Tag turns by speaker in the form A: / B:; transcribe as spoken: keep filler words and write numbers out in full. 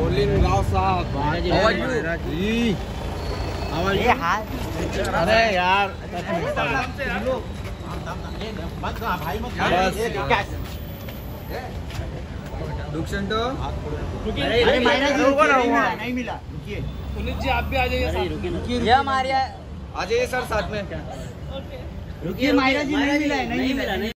A: मुरलीन राव साहब, how are you?
B: ये हाल
A: अरे यार दुक्षंटो
B: अरे मायरा जी नहीं मिला, रुकिए
C: पुनीत जी आप भी आ जाइए।
B: ये हमारे
A: आ जाइए सर साथ में।
B: रुकिए, मायरा जी नहीं मिला है, नहीं मिला।